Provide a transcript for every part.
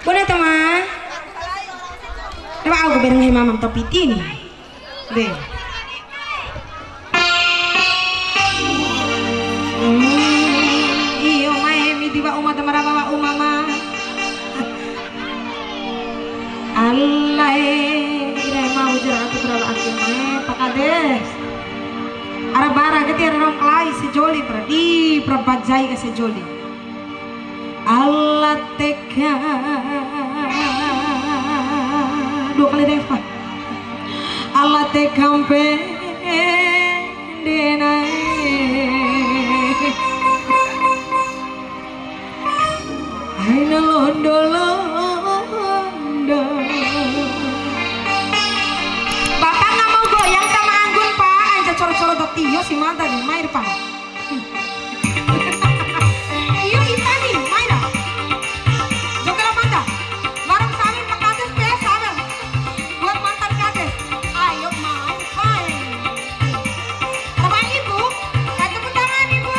Boleh teman? Coba aku bareng mamam topi ini. Deh. Iyo maemi tiba umat maraba umama. Allah ire mau jeratu berala akhirnya pakades. Arabara geti arong kelai sejoli di prabajai ke sejoli. Allah teka dua kali Deva. Allah tekampe denai aina londo londo. Bapak nggak mau goyang sama Anggun Pak, aja coro-coro tio si mata nih main Pak. Iya kita nih main dah. Jokel mata, bareng saling Pak Kades biasa sabar. Buat mantan Kades, ayo main main. Sama Ibu, kasih tepuk tangan Ibu.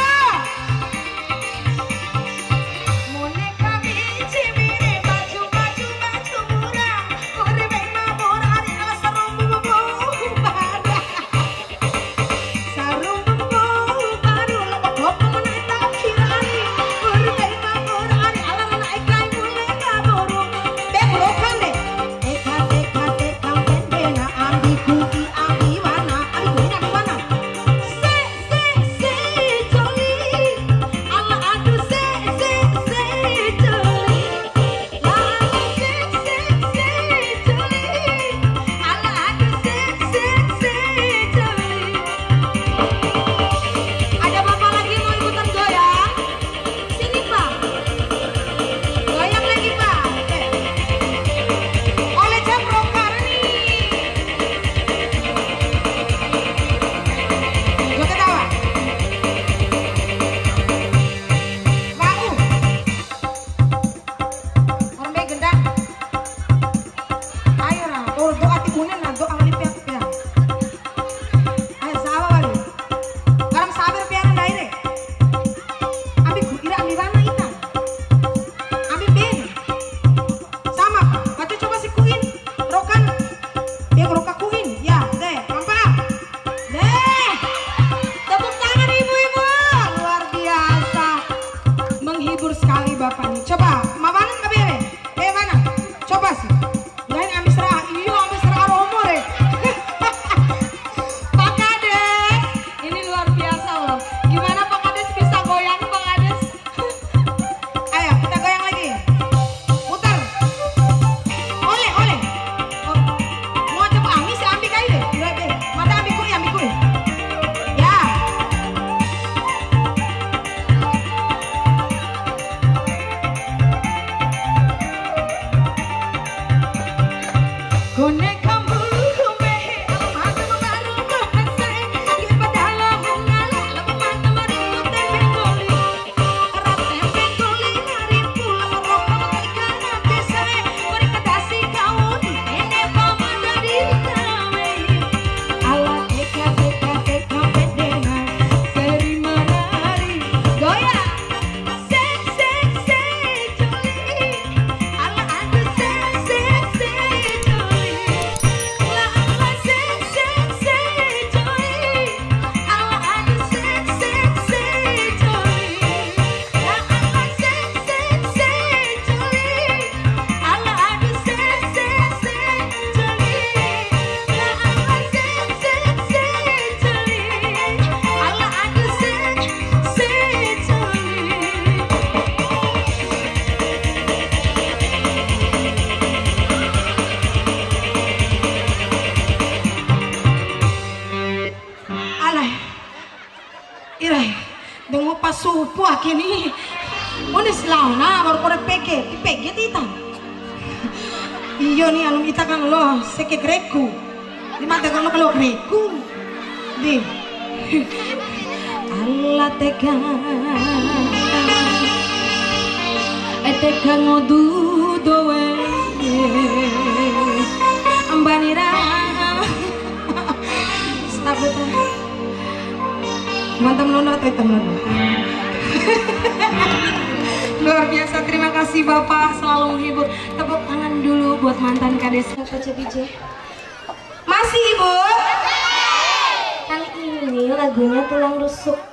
Moneka biji mire baju baju baju murah, kore bema murah hari ala sarung bubu bara, sarung bubu baru lebok lebok meneta kirani, kore bema murah hari ala naik kain mulai kaburu, beburokan deh, teka teka teka pendena ambi kuti ambi mana, se joli, Allah aduh se joli. Ada bapak lagi mau ikutan goyang? Sini Pak, goyang lagi Pak. Oleh jam rocker nih. Joget tawa. Bau. Orang baik gendang. Ayo lah, doa timunin lah, doa ngelipiat ya. Ayo sahabat balik. Garam sabar piaran daire. Ambi kira ambi mana ikan? Ambi ben. Sama Pak. Baca coba si kuin. Rokan. Dia roka kuin. Ya, deh, pampa. Deh. Tepuk tangan ibu-ibu. Luar biasa. Menghibur sekali Bapak nih. Coba, mabanan ke bebe. Mana? Coba sih. Lain ambil serah. Iya, ambil serah romo deh. Pak Kades, ini luar biasa loh. Gimana Pak Kades bisa goyang Pak Kades? Ayo kita goyang lagi. Putar. Oleh. Oh, mau coba ami si ambil kali deh. Mata ambil kui. Ya. Konek kamu mehe mata baru bahasa di padahal mengalah lepas mata meribut tembengoli rap tembengoli nari pulang rokok karena bisa mereka kasih kau ini paman dari kami ala teka bedena seri menari goyang se joli ala aduh se joli. Dengo pasupo akini. Ones launa baru kore peke tita. Iyo nih alum ita kan lo seke greku. Di mata kan lo kalau greku. Di. Allah teka. Teka ngodu doe. Ambanira. Stabuta. Mantap nono atau hitam nono? Luar biasa, terima kasih Bapak selalu menghibur. Tepuk tangan dulu buat mantan kades Kak CPJ. Masih Ibu? Kali ini lagunya Tulang Rusuk.